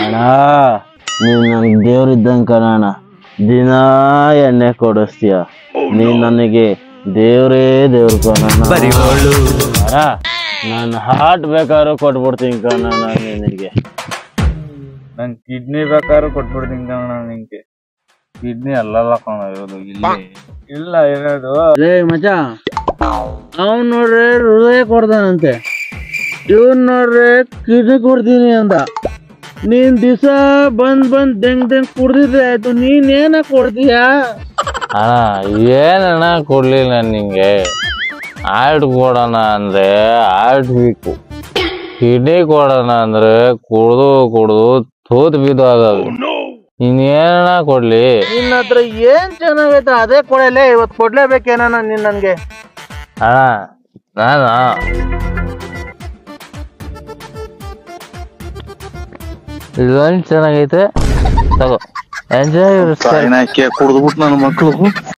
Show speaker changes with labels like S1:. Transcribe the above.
S1: ಅಣ್ಣ ನೀನ್ ನನ್ಗೆ ದೇವ್ರಿದ್ದಂಗ ಕಣಣ್ಣ. ದಿನ ಎಣ್ಣೆ ಕೊಡಿಸ್ತೀಯ. ನೀನ್ ನನಗೆ ದೇವ್ರೇ ದೇವ್ರ ಕಣಣ್ಣ. ನನ್ನ ಹಾರ್ಟ್ ಬೇಕಾದ್ರೂ ಕೊಟ್ಬಿಡ್ತೀನಿ ಕಣಣ್ಣ ನಿನಗೆ.
S2: ನನ್ ಕಿಡ್ನಿ ಬೇಕಾದ್ರೂ ಕೊಟ್ಬಿಡ್ತೀನಿ ಕಣ ನಿಂಗೆ. ಕಿಡ್ನಿ ಅಲ್ಲಲ್ಲ ಕಣ ಇರೋದು, ಇಲ್ಲಿ ಇಲ್ಲ ಇರೋದು.
S1: ಲೇ ಮಚ, ಅವನ್ ನೋಡ್ರೆ ಹೃದಯ ಕೊಡ್ತಾನಂತೆ, ಇವನ್ ನೋಡ್ರೆ ಕಿಡ್ನಿ ಕೊಡ್ತೀನಿ ಅಂತ. ನೀನ್ ದಿವಸ ಬಂದ್ ದೆಂಗ್ ಕುಡ್ದಿದ್ರೆ ಆಯ್ತು, ನೀನ್ ಏನ ಕೊಡ್ತೀಯ?
S3: ಅಣ್ಣ ಏನಣ್ಣ ಕೊಡ್ಲಿ ನಾನು ನಿಂಗೆ. ಹಾರ್ಟ್ ಕೊಡೋಣ ಅಂದ್ರೆ ಹಾರ್ಟ್ ಬೇಕು, ಕಿಡ್ನಿ ಕೊಡೋಣ ಅಂದ್ರೆ ಕುಡ್ದು ತೂತ್ ಬಿದ್ದೋಗೋದು. ಇನ್ನೇನಣ್ಣ ಕೊಡ್ಲಿ?
S1: ನಿನ್ನ ಹತ್ರ ಏನ್ ಚೆನ್ನಾಗೈತೆ ಅದೇ ಕೊಡಲೇ. ಇವತ್ತು ಕೊಡ್ಲೇಬೇಕೇನ ನೀನ್ ನನ್ಗೆ?
S3: ಅಣ್ಣ ನಾನು ಇದೊಂದು ಚೆನ್ನಾಗೈತೆ, ತಗೋ ಎಂಜಾಯ್.
S2: ಕುಡ್ದ್ಬಿಟ್ಟು ನನ್ನ ಮಕ್ಳು